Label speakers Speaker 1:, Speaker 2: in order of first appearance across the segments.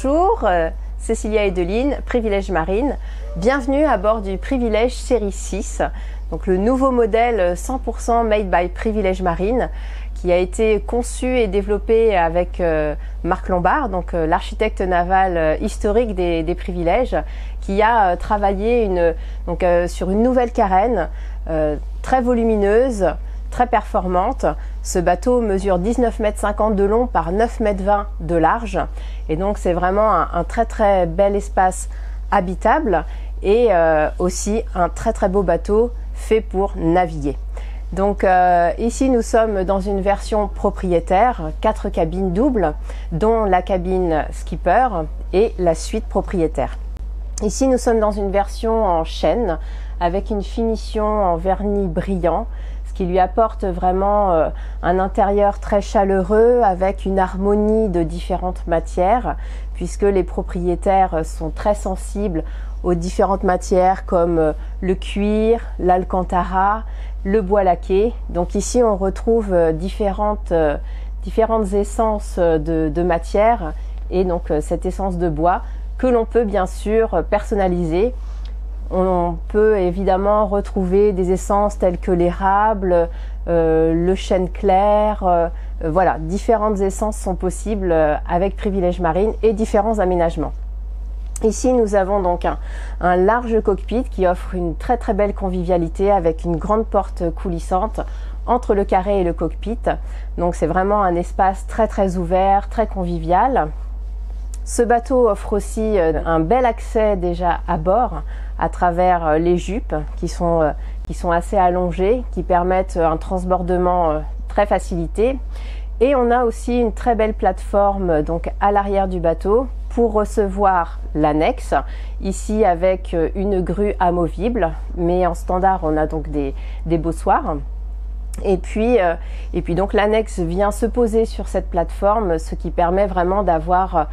Speaker 1: Bonjour, Cécilia Edeline, Privilège Marine. Bienvenue à bord du Privilège série 6, donc le nouveau modèle 100% made by Privilège Marine, qui a été conçu et développé avec Marc Lombard, donc l'architecte naval historique des Privilèges, qui a travaillé sur une nouvelle carène très volumineuse, très performante. Ce bateau mesure 19,50 m de long par 9,20 m de large, et donc c'est vraiment un très très bel espace habitable et aussi un très très beau bateau fait pour naviguer. Donc ici nous sommes dans une version propriétaire, 4 cabines doubles, dont la cabine skipper et la suite propriétaire. Ici nous sommes dans une version en chêne avec une finition en vernis brillant, ce qui lui apporte vraiment un intérieur très chaleureux avec une harmonie de différentes matières, puisque les propriétaires sont très sensibles aux différentes matières comme le cuir, l'alcantara, le bois laqué. Donc ici on retrouve différentes essences de matière, et donc cette essence de bois que l'on peut bien sûr personnaliser. On peut évidemment retrouver des essences telles que l'érable, le chêne clair, voilà, différentes essences sont possibles avec Privilège Marine et différents aménagements. Ici nous avons donc un large cockpit qui offre une très très belle convivialité avec une grande porte coulissante entre le carré et le cockpit. Donc c'est vraiment un espace très très ouvert, très convivial. Ce bateau offre aussi un bel accès déjà à bord à travers les jupes qui sont assez allongées, qui permettent un transbordement très facilité. Et on a aussi une très belle plateforme donc à l'arrière du bateau pour recevoir l'annexe, ici avec une grue amovible, mais en standard on a donc des bossoirs. Et puis donc l'annexe vient se poser sur cette plateforme, ce qui permet vraiment d'avoir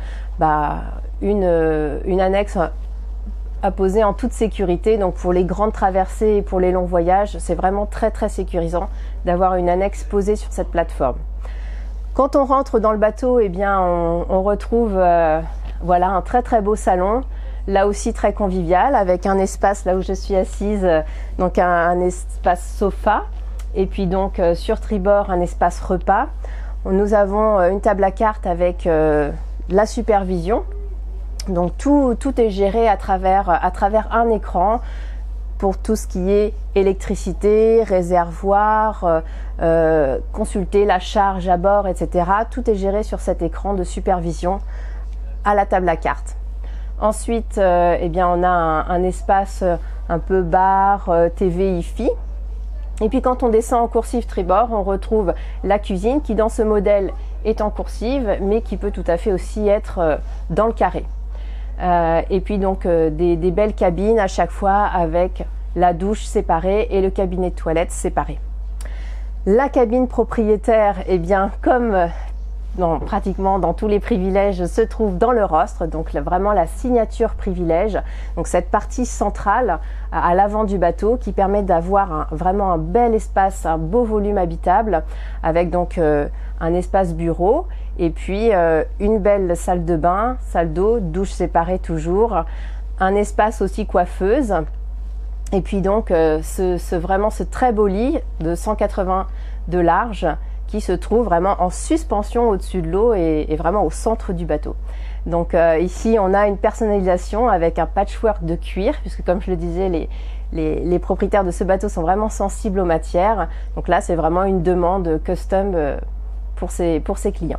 Speaker 1: une annexe à poser en toute sécurité. Donc pour les grandes traversées et pour les longs voyages, c'est vraiment très très sécurisant d'avoir une annexe posée sur cette plateforme. Quand on rentre dans le bateau, eh bien on retrouve voilà, un très très beau salon, là aussi très convivial, avec un espace là où je suis assise, donc un espace sofa. Et puis donc sur tribord un espace repas. Nous avons une table à cartes avec la supervision. Donc tout est géré à travers un écran pour tout ce qui est électricité, réservoir, consulter la charge à bord, etc. Tout est géré sur cet écran de supervision à la table à cartes. Ensuite, eh bien, on a un espace un peu bar, TV, hi-fi. Et puis quand on descend en coursive tribord, on retrouve la cuisine qui dans ce modèle est en coursive, mais qui peut tout à fait aussi être dans le carré. Et puis donc des belles cabines à chaque fois avec la douche séparée et le cabinet de toilette séparé. La cabine propriétaire, eh bien comme pratiquement dans tous les privilèges, se trouve dans le rostre, donc vraiment la signature Privilège, donc cette partie centrale à l'avant du bateau qui permet d'avoir vraiment un bel espace, un beau volume habitable avec donc un espace bureau et puis une belle salle de bain, salle d'eau, douche séparée toujours, un espace aussi coiffeuse et puis donc ce très beau lit de 180 de large qui se trouve vraiment en suspension au-dessus de l'eau et vraiment au centre du bateau. Donc ici on a une personnalisation avec un patchwork de cuir, puisque comme je le disais, les propriétaires de ce bateau sont vraiment sensibles aux matières. Donc là c'est vraiment une demande custom pour ses clients.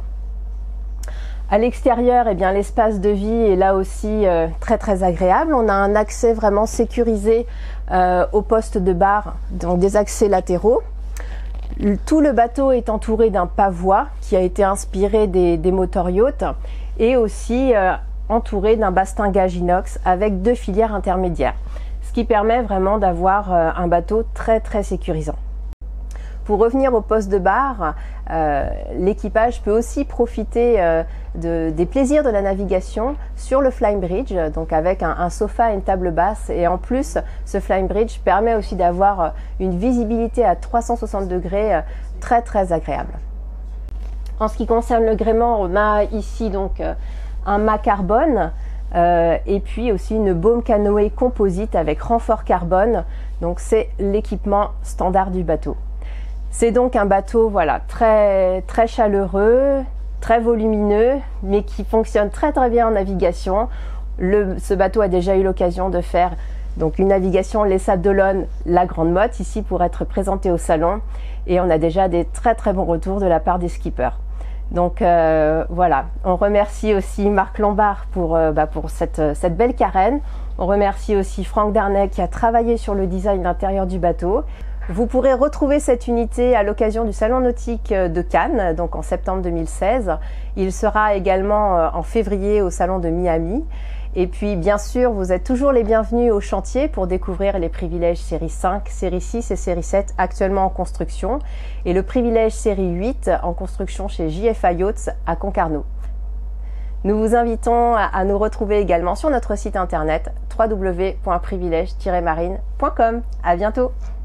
Speaker 1: À l'extérieur, eh bien l'espace de vie est là aussi très très agréable. On a un accès vraiment sécurisé au poste de bar, donc des accès latéraux. Tout le bateau est entouré d'un pavois qui a été inspiré des moteurs yachts et aussi entouré d'un bastingage inox avec 2 filières intermédiaires, ce qui permet vraiment d'avoir un bateau très très sécurisant. Pour revenir au poste de bar, l'équipage peut aussi profiter des plaisirs de la navigation sur le Flying Bridge, donc avec un sofa et une table basse. Et en plus, ce Flying Bridge permet aussi d'avoir une visibilité à 360 degrés très très agréable. En ce qui concerne le gréement, on a ici donc un mât carbone et puis aussi une baume canoë composite avec renfort carbone. Donc c'est l'équipement standard du bateau. C'est donc un bateau voilà, très chaleureux, très volumineux, mais qui fonctionne très bien en navigation. Ce bateau a déjà eu l'occasion de faire donc une navigation les Sables d'Olonne, la Grande Motte, ici pour être présenté au salon. Et on a déjà des très bons retours de la part des skippers. Donc voilà, on remercie aussi Marc Lombard pour cette belle carène. On remercie aussi Franck Darnay qui a travaillé sur le design intérieur du bateau. Vous pourrez retrouver cette unité à l'occasion du Salon Nautique de Cannes, donc en septembre 2016. Il sera également en février au Salon de Miami. Et puis, bien sûr, vous êtes toujours les bienvenus au chantier pour découvrir les privilèges série 5, série 6 et série 7 actuellement en construction et le privilège série 8 en construction chez JFA Yachts à Concarneau. Nous vous invitons à nous retrouver également sur notre site internet www.privilège-marine.com. À bientôt!